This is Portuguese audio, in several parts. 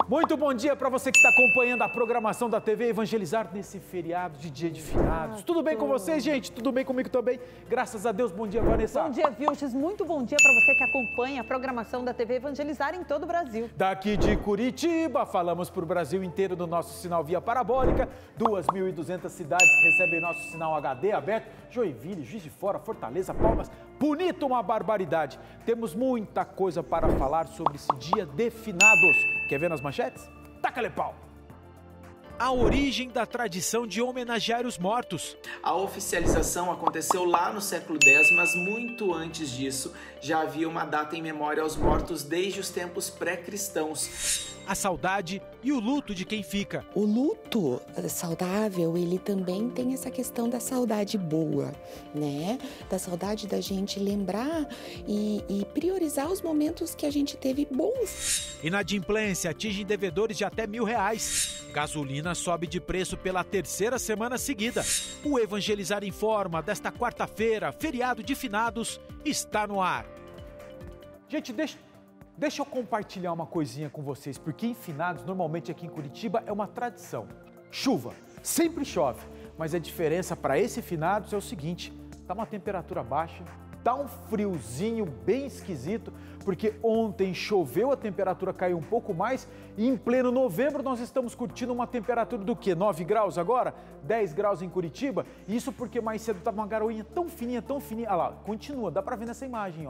Muito bom dia para você que está acompanhando a programação da TV Evangelizar nesse feriado de Dia de Finados. Tudo bem com vocês, gente? Tudo bem comigo também? Graças a Deus. Bom dia, Vanessa. Bom dia, Vilches. Muito bom dia para você que acompanha a programação da TV Evangelizar em todo o Brasil. Daqui de Curitiba, falamos para o Brasil inteiro do nosso sinal via parabólica. 2.200 cidades que recebem nosso sinal HD aberto. Joinville, Juiz de Fora, Fortaleza, Palmas. Bonito, uma barbaridade. Temos muita coisa para falar sobre esse dia de finados. Quer ver nas manchetes? Taca-lhe pau! A origem da tradição de homenagear os mortos. A oficialização aconteceu lá no século X, mas muito antes disso já havia uma data em memória aos mortos desde os tempos pré-cristãos. A saudade e o luto de quem fica. O luto saudável, ele também tem essa questão da saudade boa, né? Da saudade da gente lembrar e priorizar os momentos que a gente teve bons. Inadimplência atinge devedores de até R$1.000. Gasolina sobe de preço pela terceira semana seguida. O Evangelizar Informa desta quarta-feira, feriado de finados, está no ar. Gente, Deixa eu compartilhar uma coisinha com vocês, porque em finados, normalmente aqui em Curitiba, é uma tradição. Chuva, sempre chove, mas a diferença para esse finados é o seguinte, tá uma temperatura baixa, tá um friozinho bem esquisito, porque ontem choveu, a temperatura caiu um pouco mais e em pleno novembro nós estamos curtindo uma temperatura do quê? 9 graus agora? 10 graus em Curitiba? Isso porque mais cedo estava uma garoinha tão fininha, olha lá, continua, dá para ver nessa imagem, ó.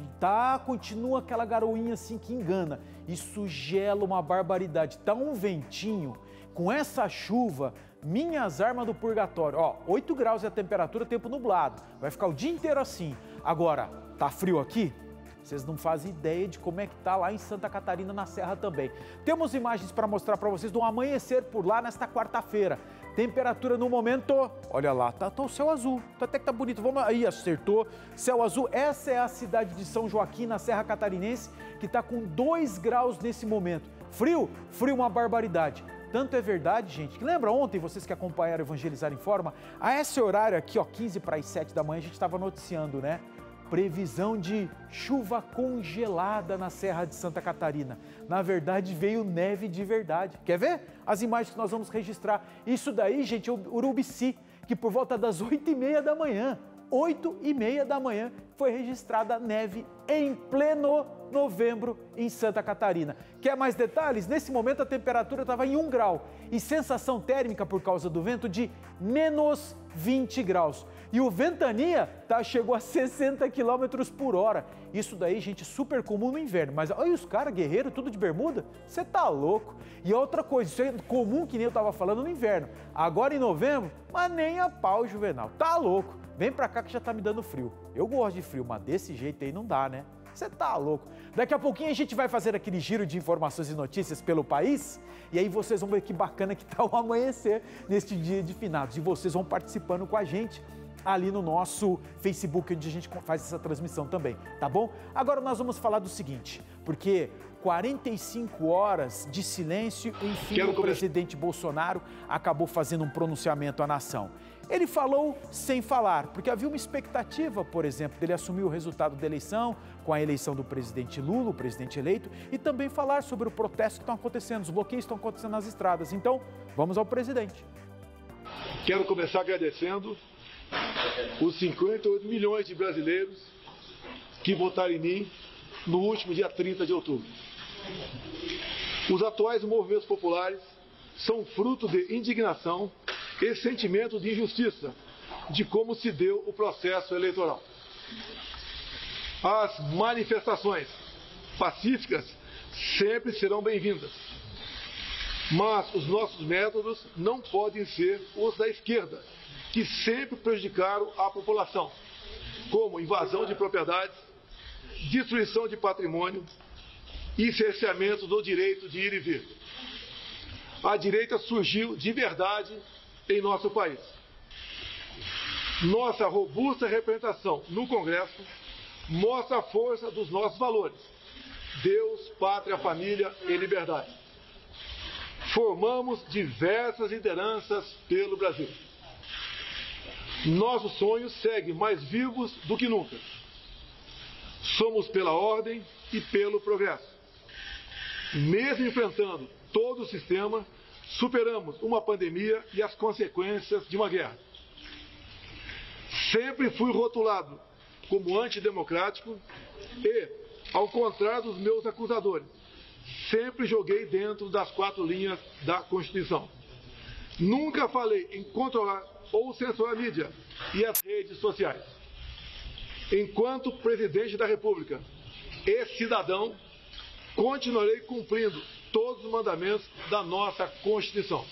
Continua aquela garoinha assim que engana. Isso gela uma barbaridade. Tá um ventinho. Com essa chuva, minhas armas do purgatório. Ó, 8 graus é a temperatura, tempo nublado. Vai ficar o dia inteiro assim. Agora, tá frio aqui? Vocês não fazem ideia de como é que tá lá em Santa Catarina, na Serra também. Temos imagens para mostrar para vocês do amanhecer por lá nesta quarta-feira. Temperatura no momento, olha lá, tá o céu azul, até que tá bonito, vamos aí, acertou, céu azul. Essa é a cidade de São Joaquim, na Serra Catarinense, que tá com 2 graus nesse momento. Frio? Frio uma barbaridade. Tanto é verdade, gente, que lembra ontem, vocês que acompanharam Evangelizar Informa, a esse horário aqui, ó, 15 para as 7 da manhã, a gente estava noticiando, né? Previsão de chuva congelada na Serra de Santa Catarina. Na verdade, veio neve de verdade. Quer ver? As imagens que nós vamos registrar. Isso daí, gente, é o Urubici, que por volta das 8h30 da manhã, 8h30 da manhã, foi registrada neve em pleno novembro em Santa Catarina. Quer mais detalhes? Nesse momento a temperatura estava em 1 grau e sensação térmica por causa do vento de menos 20 graus. E o ventania chegou a 60 km por hora. Isso daí, gente, super comum no inverno. Mas olha os caras, guerreiro, tudo de bermuda. Você tá louco. E outra coisa, isso é comum que nem eu tava falando no inverno. Agora em novembro, mas nem a pau, Juvenal. Tá louco. Vem pra cá que já tá me dando frio. Eu gosto de frio, mas desse jeito aí não dá, né? Você tá louco. Daqui a pouquinho a gente vai fazer aquele giro de informações e notícias pelo país. E aí vocês vão ver que bacana que tá o amanhecer neste dia de finados. E vocês vão participando com a gente ali no nosso Facebook, onde a gente faz essa transmissão também, tá bom? Agora nós vamos falar do seguinte, porque 45 horas de silêncio, enfim, o presidente Bolsonaro acabou fazendo um pronunciamento à nação. Ele falou sem falar, porque havia uma expectativa, por exemplo, dele assumir o resultado da eleição, com a eleição do presidente Lula, o presidente eleito, e também falar sobre o protesto que estão acontecendo, os bloqueios que estão acontecendo nas estradas. Então, vamos ao presidente. Quero começar agradecendo os 58 milhões de brasileiros que votaram em mim no último dia 30 de outubro. Os atuais movimentos populares são fruto de indignação e sentimento de injustiça de como se deu o processo eleitoral. As manifestações pacíficas sempre serão bem-vindas, mas os nossos métodos não podem ser os da esquerda, que sempre prejudicaram a população, como invasão de propriedades, destruição de patrimônio e cerceamento do direito de ir e vir. A direita surgiu de verdade em nosso país. Nossa robusta representação no Congresso mostra a força dos nossos valores: Deus, pátria, família e liberdade. Formamos diversas lideranças pelo Brasil. Nossos sonhos seguem mais vivos do que nunca. Somos pela ordem e pelo progresso. Mesmo enfrentando todo o sistema, superamos uma pandemia e as consequências de uma guerra. Sempre fui rotulado como antidemocrático e, ao contrário dos meus acusadores, sempre joguei dentro das 4 linhas da Constituição. Nunca falei em controlar ou censurar a mídia e as redes sociais. Enquanto presidente da República e cidadão, continuarei cumprindo todos os mandamentos da nossa Constituição.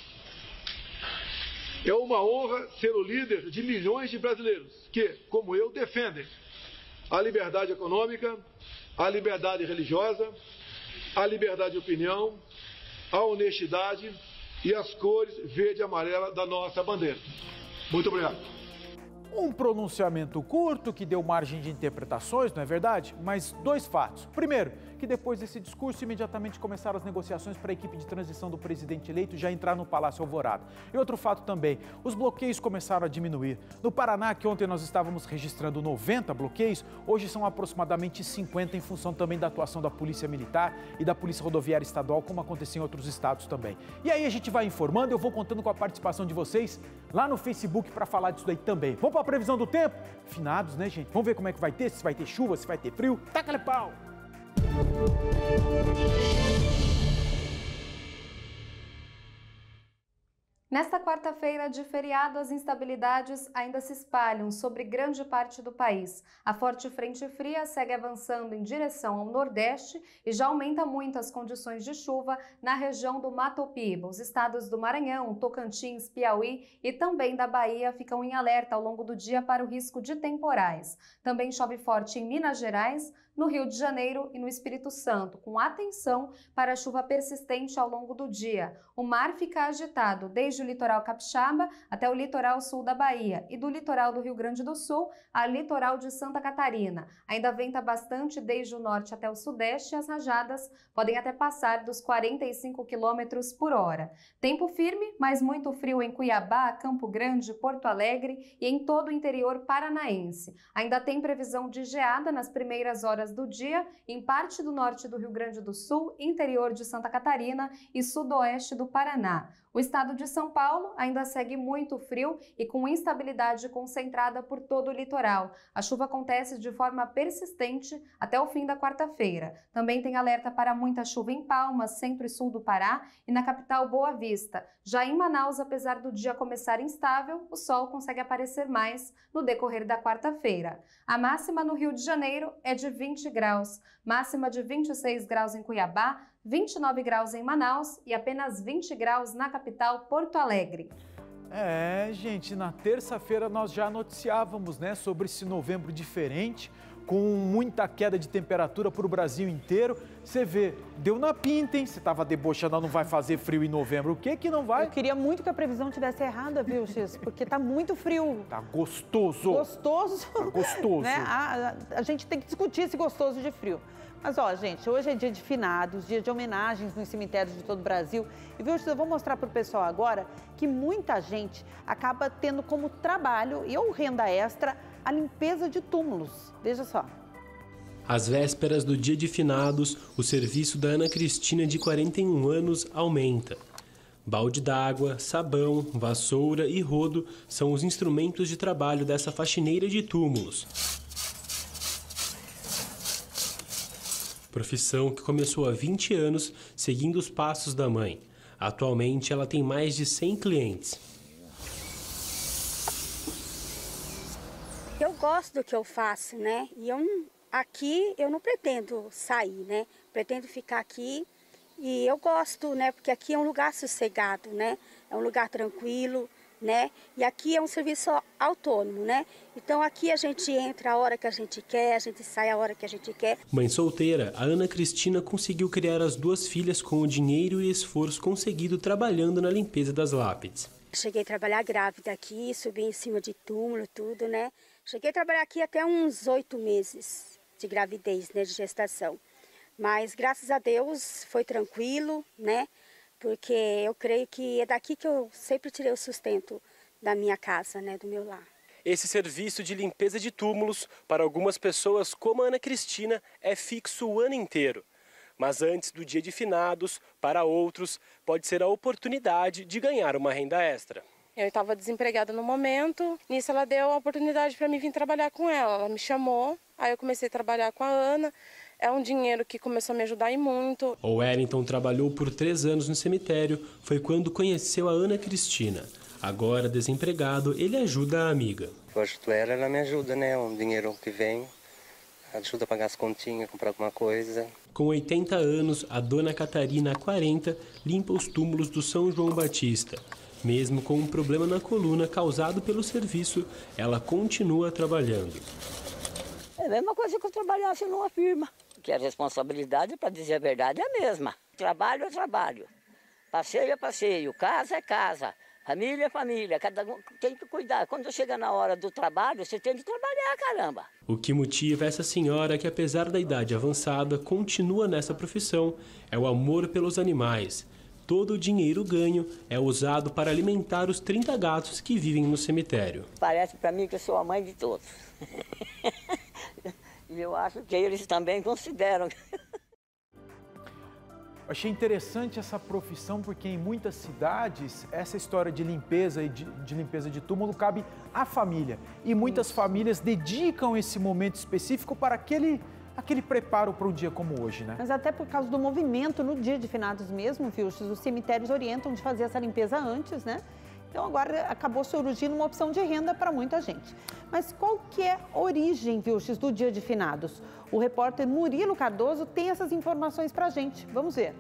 É uma honra ser o líder de milhões de brasileiros que, como eu, defendem a liberdade econômica, a liberdade religiosa, a liberdade de opinião, a honestidade e as cores verde e amarela da nossa bandeira. Muito obrigado. Um pronunciamento curto que deu margem de interpretações, não é verdade? Mas 2 fatos. Primeiro, que depois desse discurso, imediatamente começaram as negociações para a equipe de transição do presidente eleito já entrar no Palácio Alvorada. E outro fato também, os bloqueios começaram a diminuir. No Paraná, que ontem nós estávamos registrando 90 bloqueios, hoje são aproximadamente 50 em função também da atuação da Polícia Militar e da Polícia Rodoviária Estadual, como aconteceu em outros estados também. E aí a gente vai informando, eu vou contando com a participação de vocês lá no Facebook para falar disso daí também. Vamos para a previsão do tempo? Finados, né, gente? Vamos ver como é que vai ter, se vai ter chuva, se vai ter frio. Taca-lhe pau! Nesta quarta-feira de feriado, as instabilidades ainda se espalham sobre grande parte do país. A forte frente fria segue avançando em direção ao Nordeste e já aumenta muito as condições de chuva na região do Mato Piba. Os estados do Maranhão, Tocantins, Piauí e também da Bahia ficam em alerta ao longo do dia para o risco de temporais. Também chove forte em Minas Gerais, no Rio de Janeiro e no Espírito Santo, com atenção para a chuva persistente ao longo do dia. O mar fica agitado desde o litoral capixaba até o litoral sul da Bahia e do litoral do Rio Grande do Sul ao litoral de Santa Catarina. Ainda venta bastante desde o norte até o sudeste e as rajadas podem até passar dos 45 km por hora. Tempo firme, mas muito frio em Cuiabá, Campo Grande, Porto Alegre e em todo o interior paranaense. Ainda tem previsão de geada nas primeiras horas do dia em parte do norte do Rio Grande do Sul, interior de Santa Catarina e sudoeste do Paraná. O estado de São Paulo ainda segue muito frio e com instabilidade concentrada por todo o litoral. A chuva acontece de forma persistente até o fim da quarta-feira. Também tem alerta para muita chuva em Palmas, centro e sul do Pará e na capital Boa Vista. Já em Manaus, apesar do dia começar instável, o sol consegue aparecer mais no decorrer da quarta-feira. A máxima no Rio de Janeiro é de 20 graus, máxima de 26 graus em Cuiabá, 29 graus em Manaus e apenas 20 graus na capital Porto Alegre. É, gente, na terça-feira nós já noticiávamos, né, sobre esse novembro diferente, com muita queda de temperatura para o Brasil inteiro. Você vê, deu na pinta, hein? Você estava debochando, não vai fazer frio em novembro. O que que não vai? Eu queria muito que a previsão tivesse errada, viu, X? Porque tá muito frio. Tá gostoso. Gostoso. Tá gostoso. Né? A gente tem que discutir esse gostoso de frio. Mas, ó, gente, hoje é dia de finados, dia de homenagens nos cemitérios de todo o Brasil. E, viu, eu vou mostrar para o pessoal agora que muita gente acaba tendo como trabalho e ou renda extra a limpeza de túmulos. Veja só. Às vésperas do dia de finados, o serviço da Ana Cristina, de 41 anos, aumenta. Balde d'água, sabão, vassoura e rodo são os instrumentos de trabalho dessa faxineira de túmulos. Profissão que começou há 20 anos, seguindo os passos da mãe. Atualmente, ela tem mais de 100 clientes. Eu gosto do que eu faço, né? E aqui eu não pretendo sair, né? Pretendo ficar aqui e eu gosto, né? Porque aqui é um lugar sossegado, né? É um lugar tranquilo, né? E aqui é um serviço autônomo, né? Então aqui a gente entra a hora que a gente quer, a gente sai a hora que a gente quer. Mãe solteira, a Ana Cristina conseguiu criar as 2 filhas com o dinheiro e esforço conseguido trabalhando na limpeza das lápides. Cheguei a trabalhar grávida aqui, subi em cima de túmulo, tudo, né? Cheguei a trabalhar aqui até uns 8 meses de gravidez, né? De gestação. Mas graças a Deus foi tranquilo, né? Porque eu creio que é daqui que eu sempre tirei o sustento da minha casa, né, do meu lar. Esse serviço de limpeza de túmulos, para algumas pessoas como a Ana Cristina, é fixo o ano inteiro. Mas antes do dia de finados, para outros, pode ser a oportunidade de ganhar uma renda extra. Eu estava desempregada no momento, nisso ela deu a oportunidade para mim vir trabalhar com ela. Ela me chamou, aí eu comecei a trabalhar com a Ana. É um dinheiro que começou a me ajudar e muito. O Wellington trabalhou por 3 anos no cemitério, foi quando conheceu a Ana Cristina. Agora, desempregado, ele ajuda a amiga. Eu ajudo ela me ajuda, né? Um dinheiro que vem, ajuda a pagar as continhas, comprar alguma coisa. Com 80 anos, a dona Catarina, há 40, limpa os túmulos do São João Batista. Mesmo com um problema na coluna causado pelo serviço, ela continua trabalhando. É a mesma coisa que eu trabalhasse numa firma, que a responsabilidade, para dizer a verdade, é a mesma. Trabalho é trabalho, passeio é passeio, casa é casa, família é família, cada um tem que cuidar. Quando chega na hora do trabalho, você tem que trabalhar, caramba. O que motiva essa senhora, que apesar da idade avançada, continua nessa profissão, é o amor pelos animais. Todo o dinheiro ganho é usado para alimentar os 30 gatos que vivem no cemitério. Parece para mim que eu sou a mãe de todos. E eu acho que eles também consideram. Achei interessante essa profissão porque em muitas cidades essa história de limpeza e de limpeza de túmulo cabe à família. E muitas famílias dedicam esse momento específico para aquele preparo para um dia como hoje, né? Mas até por causa do movimento no dia de finados mesmo, Vilches, os cemitérios orientam de fazer essa limpeza antes, né? Então agora acabou surgindo uma opção de renda para muita gente. Mas qual que é a origem, Vilches, do dia de finados? O repórter Murilo Cardoso tem essas informações para a gente. Vamos ver.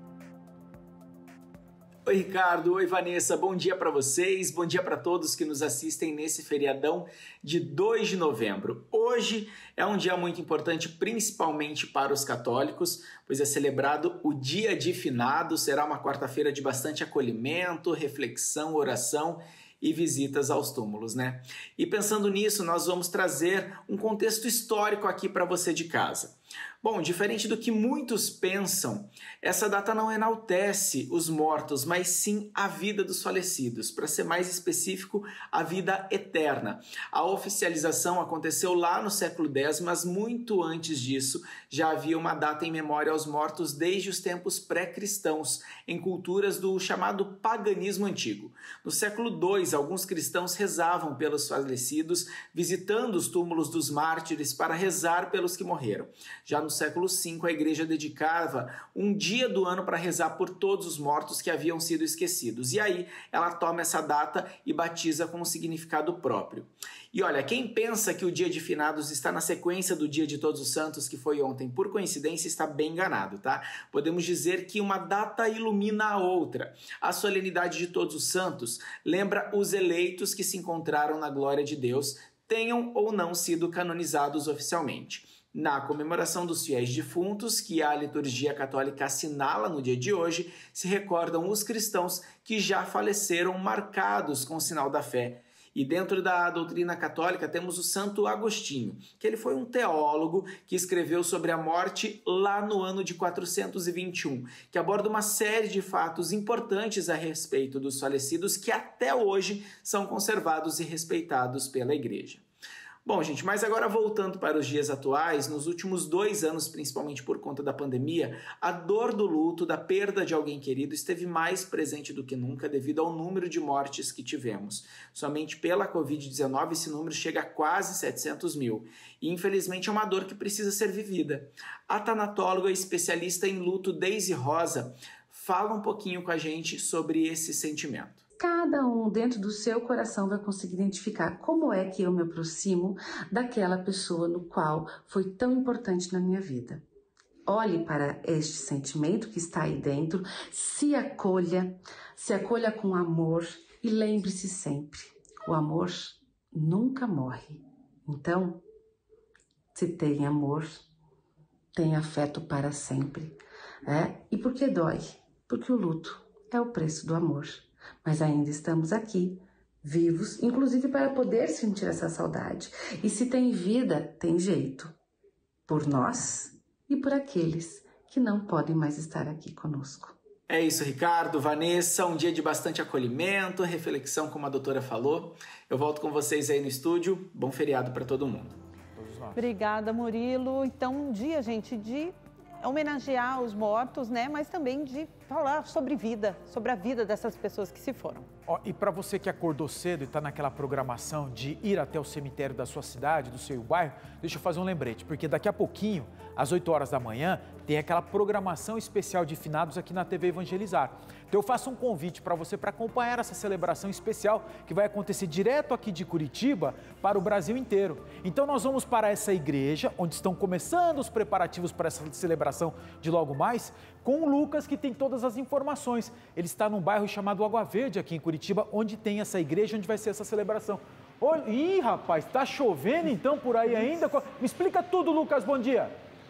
Oi, Ricardo. Oi, Vanessa. Bom dia para vocês. Bom dia para todos que nos assistem nesse feriadão de 2 de novembro. Hoje é um dia muito importante, principalmente para os católicos, pois é celebrado o Dia de Finados. Será uma quarta-feira de bastante acolhimento, reflexão, oração e visitas aos túmulos, né? E pensando nisso, nós vamos trazer um contexto histórico aqui para você de casa. Bom, diferente do que muitos pensam, essa data não enaltece os mortos, mas sim a vida dos falecidos. Para ser mais específico, a vida eterna. A oficialização aconteceu lá no século X, mas muito antes disso já havia uma data em memória aos mortos desde os tempos pré-cristãos, em culturas do chamado paganismo antigo. No século II, alguns cristãos rezavam pelos falecidos, visitando os túmulos dos mártires para rezar pelos que morreram. Já no século V, a igreja dedicava um dia do ano para rezar por todos os mortos que haviam sido esquecidos. E aí ela toma essa data e batiza com um significado próprio. E olha, quem pensa que o dia de finados está na sequência do dia de Todos os Santos, que foi ontem, por coincidência, está bem enganado, tá? Podemos dizer que uma data ilumina a outra. A solenidade de Todos os Santos lembra os eleitos que se encontraram na glória de Deus, tenham ou não sido canonizados oficialmente. Na comemoração dos fiéis defuntos, que a liturgia católica assinala no dia de hoje, se recordam os cristãos que já faleceram marcados com o sinal da fé. E dentro da doutrina católica temos o Santo Agostinho, que ele foi um teólogo que escreveu sobre a morte lá no ano de 421, que aborda uma série de fatos importantes a respeito dos falecidos que até hoje são conservados e respeitados pela Igreja. Bom, gente, mas agora voltando para os dias atuais, nos últimos 2 anos, principalmente por conta da pandemia, a dor do luto, da perda de alguém querido, esteve mais presente do que nunca devido ao número de mortes que tivemos. Somente pela Covid-19 esse número chega a quase 700 mil. E infelizmente é uma dor que precisa ser vivida. A tanatóloga e especialista em luto Deise Rosa fala um pouquinho com a gente sobre esse sentimento. Cada um dentro do seu coração vai conseguir identificar como é que eu me aproximo daquela pessoa no qual foi tão importante na minha vida. Olhe para este sentimento que está aí dentro, se acolha com amor e lembre-se sempre, o amor nunca morre. Então, se tem amor, tem afeto para sempre. E por que dói? Porque o luto é o preço do amor. Mas ainda estamos aqui, vivos, inclusive para poder sentir essa saudade. E se tem vida, tem jeito. Por nós e por aqueles que não podem mais estar aqui conosco. É isso, Ricardo, Vanessa, um dia de bastante acolhimento, reflexão, como a doutora falou. Eu volto com vocês aí no estúdio. Bom feriado para todo mundo. Obrigada, Murilo. Então, um dia, gente, de homenagear os mortos, né? Mas também de falar sobre vida, sobre a vida dessas pessoas que se foram. E para você que acordou cedo e está naquela programação de ir até o cemitério da sua cidade, do seu bairro, deixa eu fazer um lembrete, porque daqui a pouquinho, às 8 horas da manhã, tem aquela programação especial de finados aqui na TV Evangelizar. Então eu faço um convite para você para acompanhar essa celebração especial que vai acontecer direto aqui de Curitiba para o Brasil inteiro. Então nós vamos para essa igreja, onde estão começando os preparativos para essa celebração de logo mais, com o Lucas, que tem todas as informações. Ele está num bairro chamado Água Verde, aqui em Curitiba, onde tem essa igreja, onde vai ser essa celebração. Ih, rapaz, está chovendo então por aí ainda? Me explica tudo, Lucas, bom dia.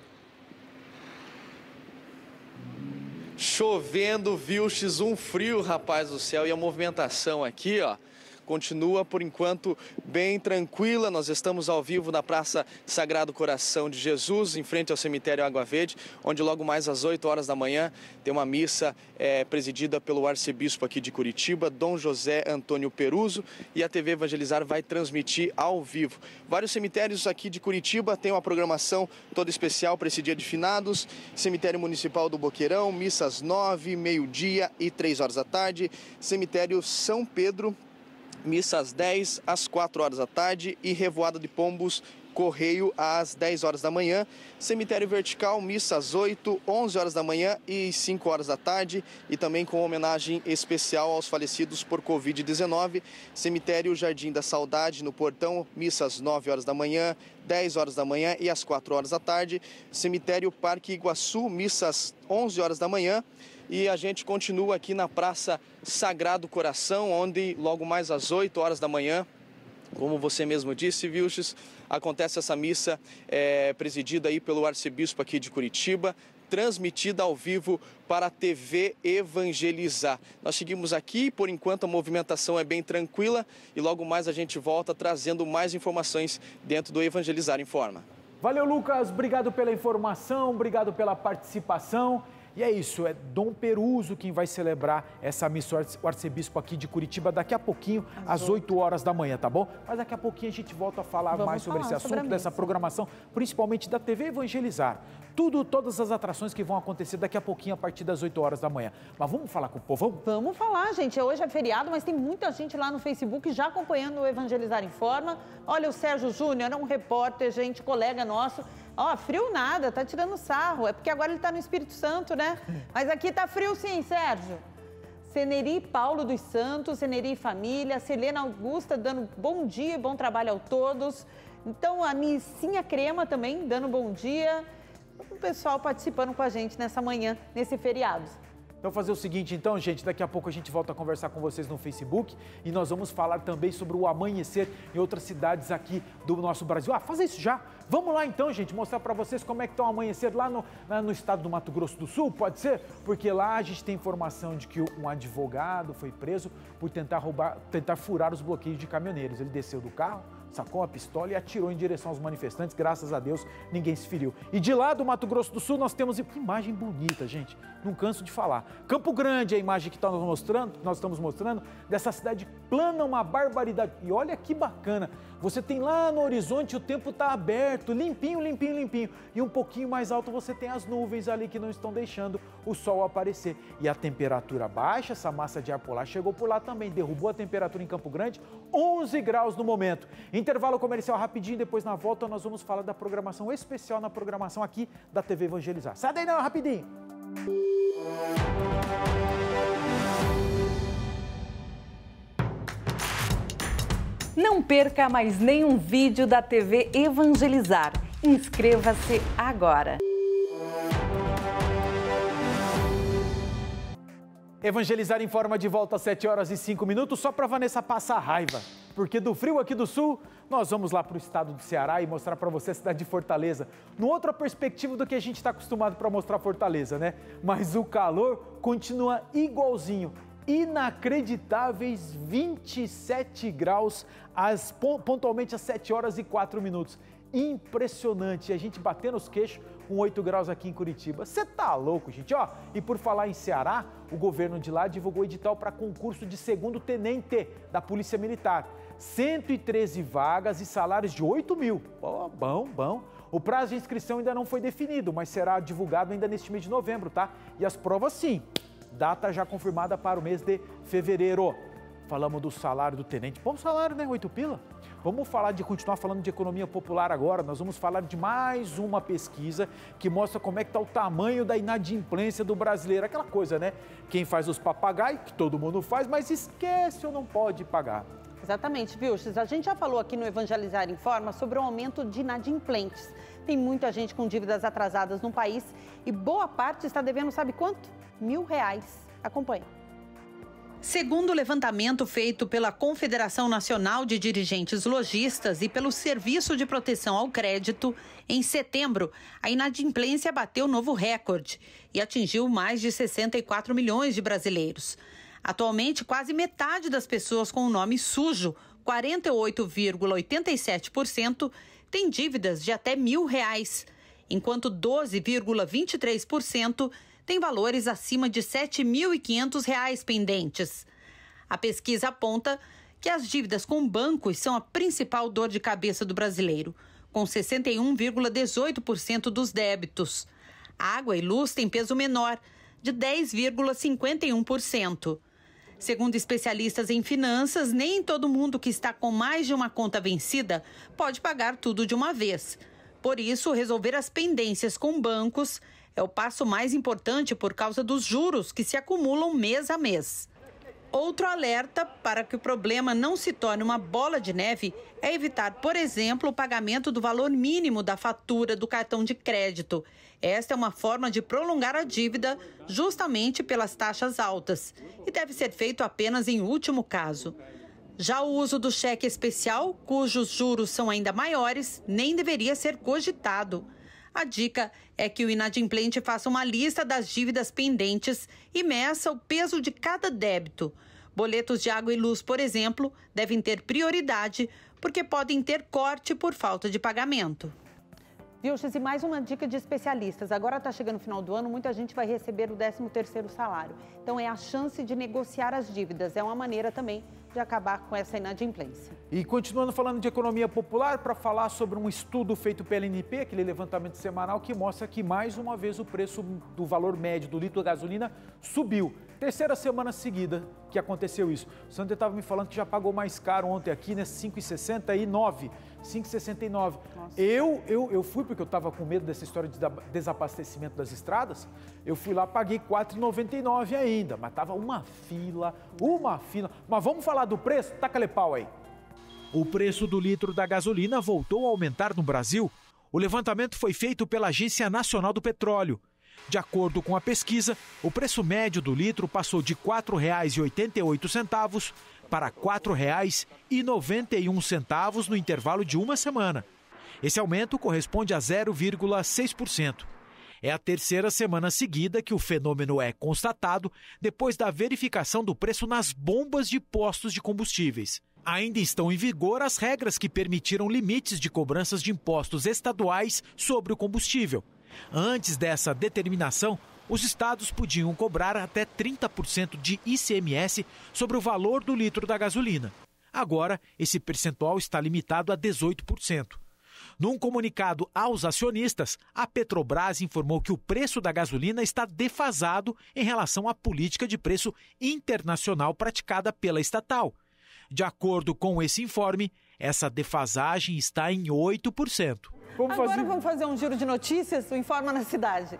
Chovendo, Vilches, um frio, rapaz do céu, e a movimentação aqui, ó, continua, por enquanto, bem tranquila. Nós estamos ao vivo na Praça Sagrado Coração de Jesus, em frente ao cemitério Água Verde, onde logo mais às 8 horas da manhã tem uma missa presidida pelo arcebispo aqui de Curitiba, Dom José Antônio Peruso, e a TV Evangelizar vai transmitir ao vivo. Vários cemitérios aqui de Curitiba têm uma programação toda especial para esse dia de finados. Cemitério Municipal do Boqueirão, missa às 9, meio-dia e 3 horas da tarde. Cemitério São Pedro, missa às 10, às 4 horas da tarde, e Revoada de Pombos, Correio, às 10 horas da manhã. Cemitério Vertical, missa às 8, 11 horas da manhã e 5 horas da tarde, e também com homenagem especial aos falecidos por Covid-19. Cemitério Jardim da Saudade, no Portão, missa às 9 horas da manhã, 10 horas da manhã e às 4 horas da tarde. Cemitério Parque Iguaçu, missa às 11 horas da manhã. E a gente continua aqui na Praça Sagrado Coração, onde logo mais às 8 horas da manhã, como você mesmo disse, Vilches, acontece essa missa presidida aí pelo arcebispo aqui de Curitiba, transmitida ao vivo para a TV Evangelizar. Nós seguimos aqui, por enquanto a movimentação é bem tranquila, e logo mais a gente volta trazendo mais informações dentro do Evangelizar Informa. Valeu, Lucas, obrigado pela informação, obrigado pela participação. E é isso, é Dom Peruso quem vai celebrar essa missa, o arcebispo aqui de Curitiba, daqui a pouquinho, às 8 horas da manhã, tá bom? Mas daqui a pouquinho a gente volta a falar mais sobre esse assunto, dessa programação, principalmente da TV Evangelizar. Todas as atrações que vão acontecer daqui a pouquinho, a partir das 8 horas da manhã. Mas vamos falar com o povo? Vamos falar, gente. Hoje é feriado, mas tem muita gente lá no Facebook já acompanhando o Evangelizar Informa. Olha, o Sérgio Júnior é um repórter, gente, colega nosso. Frio nada, tá tirando sarro. É porque agora ele tá no Espírito Santo, né? Mas aqui tá frio sim, Sérgio. Seneri Paulo dos Santos, Seneri Família, Selena Augusta dando bom dia e bom trabalho a todos. Então, a Nissinha Crema também dando bom dia. O pessoal participando com a gente nessa manhã, nesse feriado. Então fazer o seguinte então, gente, daqui a pouco a gente volta a conversar com vocês no Facebook e nós vamos falar também sobre o amanhecer em outras cidades aqui do nosso Brasil. Fazer isso já. Vamos lá então, gente, mostrar para vocês como é que está o amanhecer lá no estado do Mato Grosso do Sul, pode ser? Porque lá a gente tem informação de que um advogado foi preso por tentar furar os bloqueios de caminhoneiros. Ele desceu do carro, sacou a pistola e atirou em direção aos manifestantes. Graças a Deus, ninguém se feriu. E de lá do Mato Grosso do Sul, nós temos imagem bonita, gente. Não canso de falar. Campo Grande é a imagem que nós estamos mostrando dessa cidade plana, uma barbaridade. E olha que bacana. Você tem lá no horizonte, o tempo está aberto, limpinho, limpinho, limpinho. E um pouquinho mais alto você tem as nuvens ali que não estão deixando o sol aparecer. E a temperatura baixa, essa massa de ar polar chegou por lá também. Derrubou a temperatura em Campo Grande, 11 graus no momento. Intervalo comercial rapidinho, depois na volta nós vamos falar da programação especial na programação aqui da TV Evangelizar. Sai daí não, rapidinho! Não perca mais nenhum vídeo da TV Evangelizar. Inscreva-se agora. Evangelizar Informa de volta às 7 horas e 5 minutos, só para Vanessa passar raiva. Porque do frio aqui do sul, nós vamos lá para o estado do Ceará e mostrar para você a cidade de Fortaleza. Numa outra perspectiva do que a gente está acostumado para mostrar Fortaleza, né? Mas o calor continua igualzinho. Inacreditáveis 27 graus, pontualmente às 7 horas e 4 minutos. Impressionante. E a gente batendo os queixos com 8 graus aqui em Curitiba. Você tá louco, gente? E por falar em Ceará, o governo de lá divulgou edital para concurso de segundo tenente da Polícia Militar. 113 vagas e salários de 8 mil. Bom. O prazo de inscrição ainda não foi definido, mas será divulgado ainda neste mês de novembro, tá? E as provas sim, data já confirmada para o mês de fevereiro. Falamos do salário do tenente. Bom salário, né? 8 pila. Vamos continuar falando de economia popular agora. Nós vamos falar de mais uma pesquisa que mostra como é que está o tamanho da inadimplência do brasileiro. Aquela coisa, né? Quem faz os papagaios, que todo mundo faz, mas esquece ou não pode pagar. Exatamente, Vilches. A gente já falou aqui no Evangelizar Informa sobre o aumento de inadimplentes. Tem muita gente com dívidas atrasadas no país e boa parte está devendo, sabe quanto? R$1.000. Acompanhe. Segundo o levantamento feito pela Confederação Nacional de Dirigentes Lojistas e pelo Serviço de Proteção ao Crédito, em setembro, a inadimplência bateu novo recorde e atingiu mais de 64 milhões de brasileiros. Atualmente, quase metade das pessoas com o nome sujo, 48,87%, tem dívidas de até R$1.000, enquanto 12,23% tem valores acima de R$ 7.500 pendentes. A pesquisa aponta que as dívidas com bancos são a principal dor de cabeça do brasileiro, com 61,18% dos débitos. Água e luz têm peso menor, de 10,51%. Segundo especialistas em finanças, nem todo mundo que está com mais de uma conta vencida pode pagar tudo de uma vez. Por isso, resolver as pendências com bancos é o passo mais importante por causa dos juros que se acumulam mês a mês. Outro alerta para que o problema não se torne uma bola de neve é evitar, por exemplo, o pagamento do valor mínimo da fatura do cartão de crédito. Esta é uma forma de prolongar a dívida justamente pelas taxas altas e deve ser feito apenas em último caso. Já o uso do cheque especial, cujos juros são ainda maiores, nem deveria ser cogitado. A dica é que o inadimplente faça uma lista das dívidas pendentes e meça o peso de cada débito. Boletos de água e luz, por exemplo, devem ter prioridade porque podem ter corte por falta de pagamento. Vilches, e mais uma dica de especialistas. Agora está chegando o final do ano, muita gente vai receber o 13º salário. Então é a chance de negociar as dívidas. É uma maneira também de acabar com essa inadimplência. E continuando falando de economia popular, para falar sobre um estudo feito pela ANP, aquele levantamento semanal que mostra que mais uma vez o preço do valor médio do litro de gasolina subiu. Terceira semana seguida que aconteceu isso. O Sandro estava me falando que já pagou mais caro ontem aqui, né? 5,69. 5,69. Eu fui porque eu estava com medo dessa história de desabastecimento das estradas. Eu fui lá, paguei 4,99 ainda, mas tava uma fila. Mas vamos falar do preço? Taca-lhe pau aí. O preço do litro da gasolina voltou a aumentar no Brasil. O levantamento foi feito pela Agência Nacional do Petróleo. De acordo com a pesquisa, o preço médio do litro passou de R$ 4,88 para R$ 4,91 no intervalo de uma semana. Esse aumento corresponde a 0,6%. É a terceira semana seguida que o fenômeno é constatado depois da verificação do preço nas bombas de postos de combustíveis. Ainda estão em vigor as regras que permitiram limites de cobranças de impostos estaduais sobre o combustível. Antes dessa determinação, os estados podiam cobrar até 30% de ICMS sobre o valor do litro da gasolina. Agora, esse percentual está limitado a 18%. Num comunicado aos acionistas, a Petrobras informou que o preço da gasolina está defasado em relação à política de preço internacional praticada pela estatal. De acordo com esse informe, essa defasagem está em 8%. Vamos fazer um giro de notícias, o Informa na Cidade.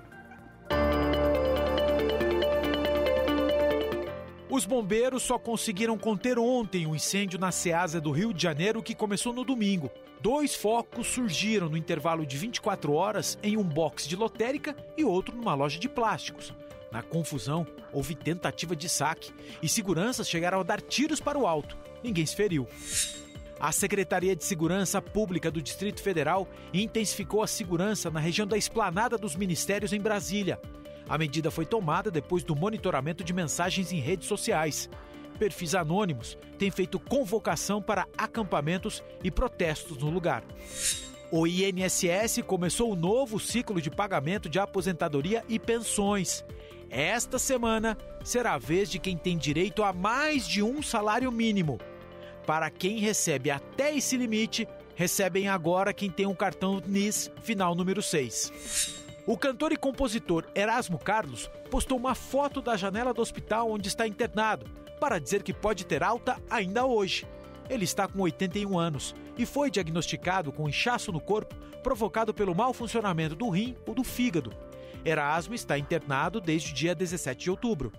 Os bombeiros só conseguiram conter ontem um incêndio na Ceasa do Rio de Janeiro que começou no domingo. 2 focos surgiram no intervalo de 24 horas em um box de lotérica e outro numa loja de plásticos. Na confusão, houve tentativa de saque e seguranças chegaram a dar tiros para o alto. Ninguém se feriu. A Secretaria de Segurança Pública do Distrito Federal intensificou a segurança na região da Esplanada dos Ministérios em Brasília. A medida foi tomada depois do monitoramento de mensagens em redes sociais. Perfis anônimos têm feito convocação para acampamentos e protestos no lugar. O INSS começou o novo ciclo de pagamento de aposentadoria e pensões. Esta semana será a vez de quem tem direito a mais de um salário mínimo. Para quem recebe até esse limite, recebem agora quem tem um cartão NIS final número 6. O cantor e compositor Erasmo Carlos postou uma foto da janela do hospital onde está internado para dizer que pode ter alta ainda hoje. Ele está com 81 anos e foi diagnosticado com inchaço no corpo provocado pelo mau funcionamento do rim ou do fígado. Erasmo está internado desde o dia 17 de outubro.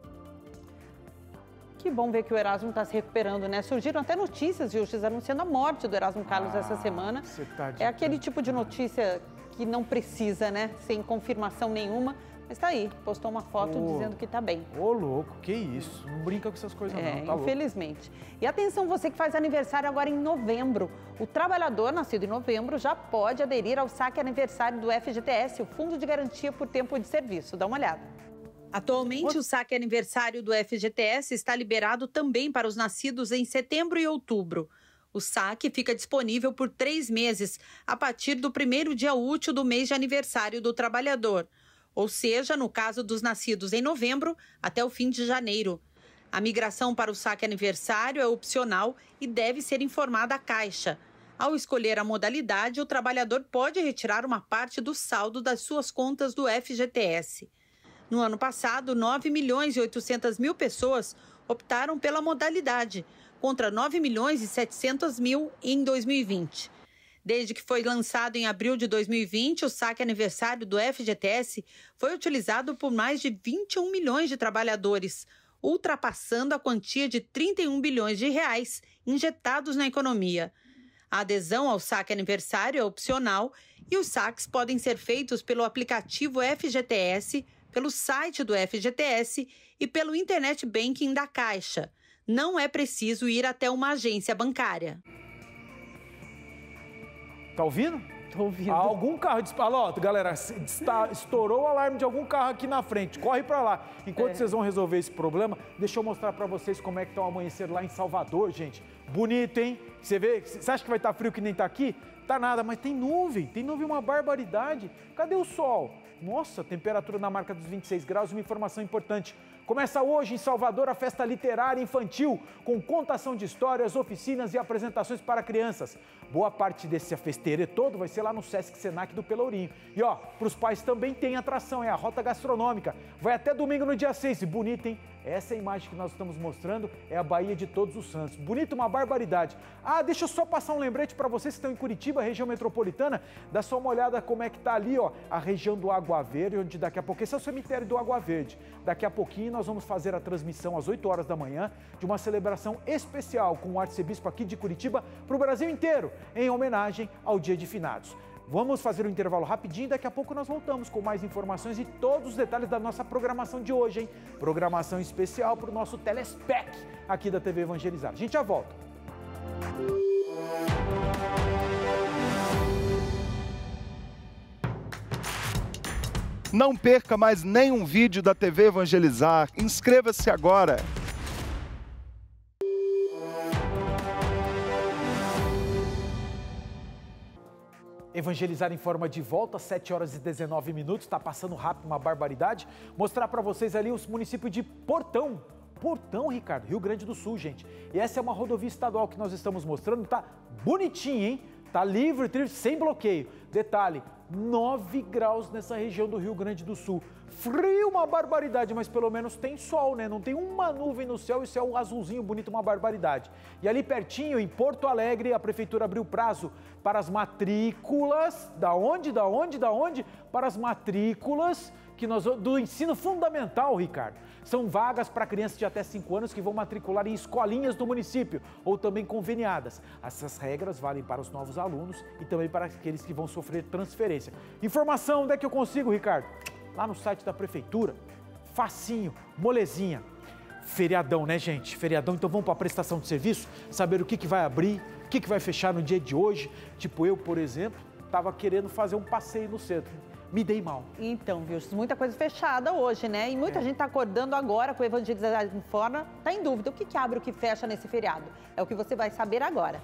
Que bom ver que o Erasmo está se recuperando, né? Surgiram até notícias, Justus, anunciando a morte do Erasmo Carlos essa semana. É aquele tipo de notícia que não precisa, né? Sem confirmação nenhuma. Mas tá aí, postou uma foto dizendo que tá bem. Ô, louco, que isso? Não brinca com essas coisas não, tá infelizmente. Louco. E atenção, você que faz aniversário agora em novembro. O trabalhador nascido em novembro já pode aderir ao saque aniversário do FGTS, o Fundo de Garantia por Tempo de Serviço. Dá uma olhada. Atualmente, o saque aniversário do FGTS está liberado também para os nascidos em setembro e outubro. O saque fica disponível por 3 meses, a partir do primeiro dia útil do mês de aniversário do trabalhador. Ou seja, no caso dos nascidos em novembro, até o fim de janeiro. A migração para o saque aniversário é opcional e deve ser informada à Caixa. Ao escolher a modalidade, o trabalhador pode retirar uma parte do saldo das suas contas do FGTS. No ano passado, 9.800.000 pessoas optaram pela modalidade, contra 9.700.000 em 2020. Desde que foi lançado em abril de 2020, o saque aniversário do FGTS foi utilizado por mais de 21 milhões de trabalhadores, ultrapassando a quantia de 31 bilhões de reais injetados na economia. A adesão ao saque aniversário é opcional e os saques podem ser feitos pelo aplicativo FGTS, pelo site do FGTS e pelo Internet Banking da Caixa. Não é preciso ir até uma agência bancária. Tá ouvindo? Tô ouvindo. Algum carro disparou. Ó, galera, estourou o alarme de algum carro aqui na frente. Corre pra lá. Enquanto vocês vão resolver esse problema, deixa eu mostrar pra vocês como é que tá o amanhecer lá em Salvador, gente. Bonito, hein? Você vê? Você acha que vai estar frio que nem tá aqui? Tá nada, mas tem nuvem uma barbaridade. Cadê o sol? Nossa, temperatura na marca dos 26 graus, uma informação importante. Começa hoje em Salvador a festa literária infantil, com contação de histórias, oficinas e apresentações para crianças. Boa parte desse festeirê todo vai ser lá no Sesc Senac do Pelourinho. E ó, para os pais também tem atração, é a Rota Gastronômica. Vai até domingo no dia 6, e bonito, hein? Essa imagem que nós estamos mostrando é a Baía de Todos os Santos. Bonito, uma barbaridade. Ah, deixa eu só passar um lembrete para vocês que estão em Curitiba, região metropolitana. Dá só uma olhada como é que tá ali, ó, a região do Água Verde, onde daqui a pouco, esse é o cemitério do Água Verde. Daqui a pouquinho nós vamos fazer a transmissão às 8 horas da manhã de uma celebração especial com o arcebispo aqui de Curitiba para o Brasil inteiro, em homenagem ao Dia de Finados. Vamos fazer um intervalo rapidinho e daqui a pouco nós voltamos com mais informações e todos os detalhes da nossa programação de hoje, hein? Programação especial para o nosso Telespec aqui da TV Evangelizar. A gente já volta. Não perca mais nenhum vídeo da TV Evangelizar. Inscreva-se agora. Evangelizar em Forma de volta, 7 horas e 19 minutos, está passando rápido, uma barbaridade. Mostrar para vocês ali os municípios de Portão, Ricardo, Rio Grande do Sul, gente. E essa é uma rodovia estadual que nós estamos mostrando, tá bonitinho, hein? Tá livre, sem bloqueio. Detalhe, 9 graus nessa região do Rio Grande do Sul. Frio, uma barbaridade, mas pelo menos tem sol, né? Não tem uma nuvem no céu e céu azulzinho bonito, uma barbaridade. E ali pertinho, em Porto Alegre, a prefeitura abriu prazo para as matrículas. Da onde? Para as matrículas do ensino fundamental, Ricardo. São vagas para crianças de até 5 anos que vão matricular em escolinhas do município ou também conveniadas. Essas regras valem para os novos alunos e também para aqueles que vão sofrer transferência. Informação, onde é que eu consigo, Ricardo? Lá no site da prefeitura. Facinho, molezinha. Feriadão, né, gente? Feriadão, então vamos para a prestação de serviço, saber o que vai abrir, o que vai fechar no dia de hoje. Tipo eu, por exemplo, estava querendo fazer um passeio no centro. Me dei mal. Então, viu? Muita coisa fechada hoje, né? E muita gente está acordando agora com o Evangelizar em Forma. Está em dúvida. O que abre, o que fecha nesse feriado? É o que você vai saber agora.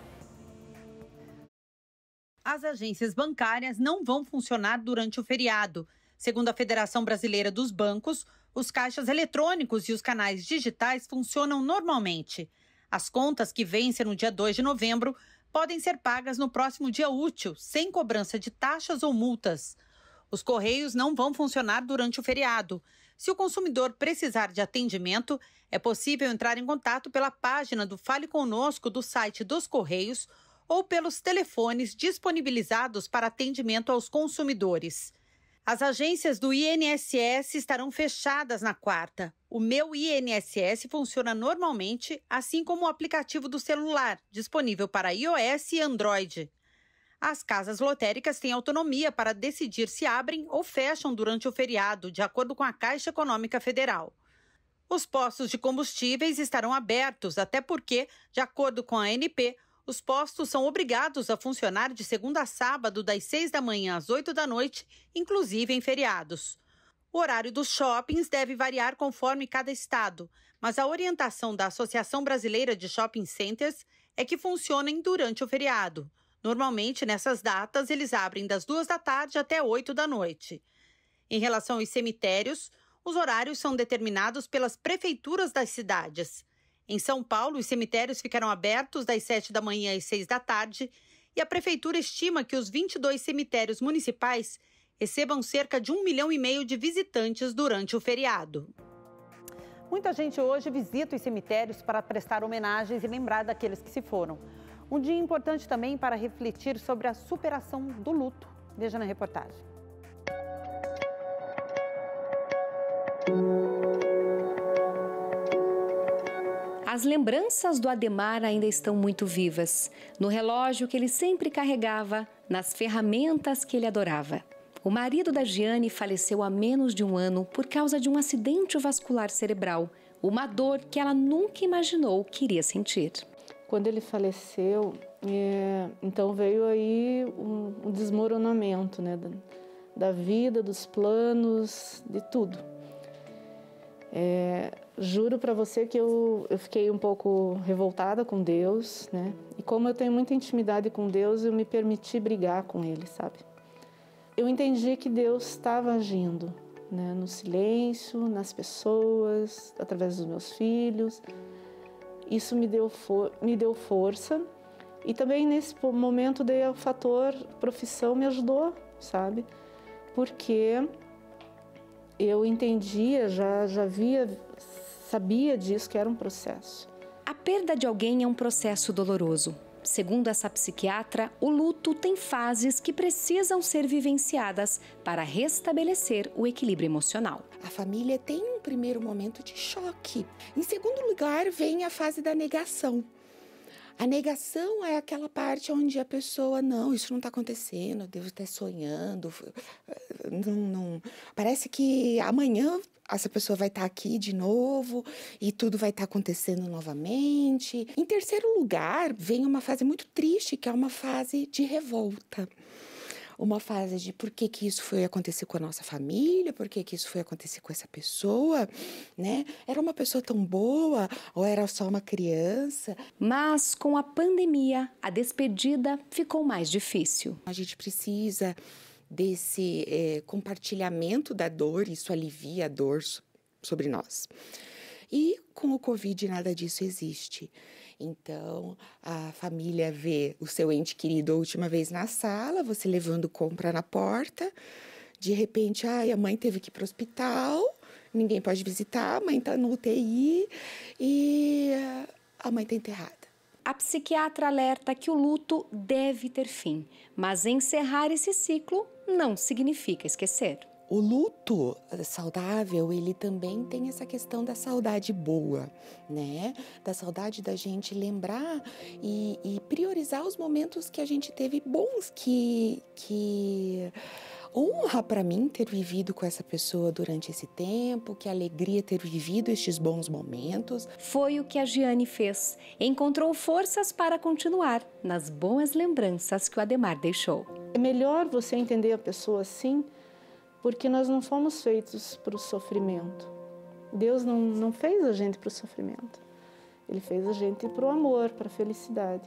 As agências bancárias não vão funcionar durante o feriado. Segundo a Federação Brasileira dos Bancos, os caixas eletrônicos e os canais digitais funcionam normalmente. As contas que vencem no dia 2 de novembro podem ser pagas no próximo dia útil, sem cobrança de taxas ou multas. Os Correios não vão funcionar durante o feriado. Se o consumidor precisar de atendimento, é possível entrar em contato pela página do Fale Conosco do site dos Correios ou pelos telefones disponibilizados para atendimento aos consumidores. As agências do INSS estarão fechadas na quarta. O Meu INSS funciona normalmente, assim como o aplicativo do celular, disponível para iOS e Android. As casas lotéricas têm autonomia para decidir se abrem ou fecham durante o feriado, de acordo com a Caixa Econômica Federal. Os postos de combustíveis estarão abertos, até porque, de acordo com a ANP, os postos são obrigados a funcionar de segunda a sábado, das 6 da manhã às 8 da noite, inclusive em feriados. O horário dos shoppings deve variar conforme cada estado, mas a orientação da Associação Brasileira de Shopping Centers é que funcionem durante o feriado. Normalmente, nessas datas, eles abrem das 2 da tarde até 8 da noite. Em relação aos cemitérios, os horários são determinados pelas prefeituras das cidades. Em São Paulo, os cemitérios ficarão abertos das 7 da manhã às 6 da tarde e a prefeitura estima que os 22 cemitérios municipais recebam cerca de 1,5 milhão de visitantes durante o feriado. Muita gente hoje visita os cemitérios para prestar homenagens e lembrar daqueles que se foram. Um dia importante também para refletir sobre a superação do luto. Veja na reportagem. As lembranças do Ademar ainda estão muito vivas, no relógio que ele sempre carregava, nas ferramentas que ele adorava. O marido da Giane faleceu há menos de um ano por causa de um acidente vascular cerebral, uma dor que ela nunca imaginou que iria sentir. Quando ele faleceu, então veio aí um desmoronamento, né, da vida, dos planos, de tudo. Juro para você que eu fiquei um pouco revoltada com Deus, né? E como eu tenho muita intimidade com Deus, eu me permiti brigar com Ele, sabe? Eu entendi que Deus estava agindo, né? No silêncio, nas pessoas, através dos meus filhos. Isso me deu força. E também nesse momento daí o fator profissão me ajudou, sabe? Porque eu entendia, sabia disso, que era um processo. A perda de alguém é um processo doloroso. Segundo essa psiquiatra, o luto tem fases que precisam ser vivenciadas para restabelecer o equilíbrio emocional. A família tem um primeiro momento de choque. Em segundo lugar, vem a fase da negação. A negação é aquela parte onde a pessoa, não, isso não está acontecendo, eu devo estar sonhando, não, parece que amanhã essa pessoa vai estar aqui de novo e tudo vai estar acontecendo novamente. Em terceiro lugar, vem uma fase muito triste, que é uma fase de revolta. Uma fase de por que isso foi acontecer com a nossa família, por que isso foi acontecer com essa pessoa, né? Era uma pessoa tão boa ou era só uma criança? Mas com a pandemia, a despedida ficou mais difícil. A gente precisa desse compartilhamento da dor, isso alivia a dor sobre nós. E com o Covid nada disso existe. Então, a família vê o seu ente querido a última vez na sala, você levando compra na porta. De repente, a mãe teve que ir para o hospital, ninguém pode visitar, a mãe está no UTI e a mãe está enterrada. A psiquiatra alerta que o luto deve ter fim, mas encerrar esse ciclo não significa esquecer. O luto saudável, ele também tem essa questão da saudade boa, né? Da saudade da gente lembrar e priorizar os momentos que a gente teve bons, que honra para mim ter vivido com essa pessoa durante esse tempo, que alegria ter vivido estes bons momentos. Foi o que a Giane fez. Encontrou forças para continuar nas boas lembranças que o Ademar deixou. É melhor você entender a pessoa assim, porque nós não fomos feitos para o sofrimento. Deus não fez a gente para o sofrimento. Ele fez a gente para o amor, para a felicidade.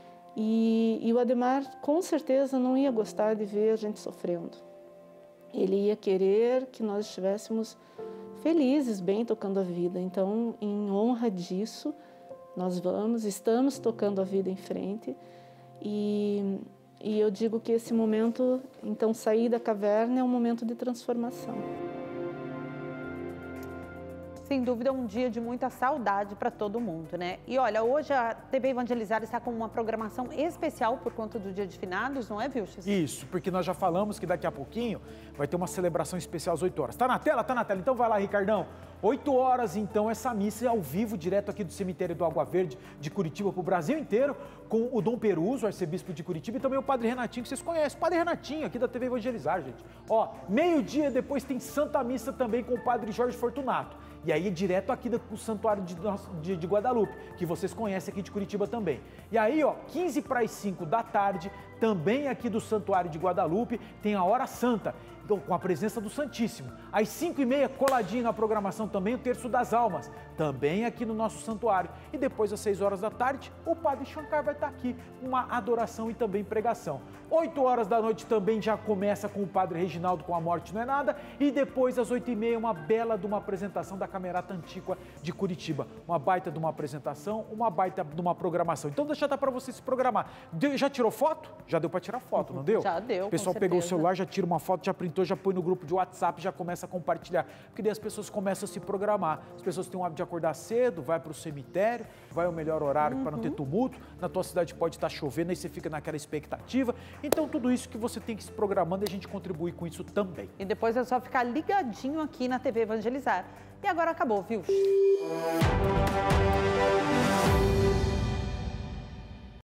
E o Ademar, com certeza, não ia gostar de ver a gente sofrendo. Ele ia querer que nós estivéssemos felizes, bem tocando a vida. Então, em honra disso, nós estamos tocando a vida em frente E eu digo que esse momento, então, sair da caverna é um momento de transformação. Sem dúvida, um dia de muita saudade para todo mundo, né? E olha, hoje a TV Evangelizar está com uma programação especial por conta do Dia de Finados, não é, Vilches? Isso, porque nós já falamos que daqui a pouquinho vai ter uma celebração especial às 8 horas. Tá na tela? Tá na tela. Então vai lá, Ricardão. 8 horas, então, essa missa é ao vivo, direto aqui do cemitério do Água Verde de Curitiba para o Brasil inteiro, com o Dom Peruso, arcebispo de Curitiba, e também o Padre Renatinho, que vocês conhecem. O Padre Renatinho, aqui da TV Evangelizar, gente. Ó, meio-dia depois tem Santa Missa também com o Padre Jorge Fortunato. E aí é direto aqui do Santuário de Guadalupe, que vocês conhecem aqui de Curitiba também. E aí, ó, 15 para as 5 da tarde, também aqui do Santuário de Guadalupe, tem a Hora Santa, com a presença do Santíssimo. Às 5h30, coladinho na programação também, o Terço das Almas, também aqui no nosso santuário. E depois, às 6 horas da tarde, o Padre Shankar vai estar aqui, uma adoração e também pregação. 8 horas da noite também já começa com o Padre Reginaldo com A Morte Não É Nada. E depois, às 8h30, uma bela de uma apresentação da Camerata Antiqua de Curitiba. Uma baita de uma apresentação, uma baita de uma programação. Então, deixa para você se programar. Já tirou foto? Já deu para tirar foto, não deu? Já deu, o pessoal pegou o celular, já tira uma foto, já printou, já põe no grupo de WhatsApp, já começa a compartilhar. Porque daí as pessoas começam a se programar. As pessoas têm o hábito de acordar cedo, vai para o cemitério, vai ao melhor horário para não ter tumulto. Na tua cidade pode estar chovendo, aí você fica naquela expectativa. Então, tudo isso que você tem que ir se programando e a gente contribui com isso também. E depois é só ficar ligadinho aqui na TV Evangelizar. E agora acabou, viu?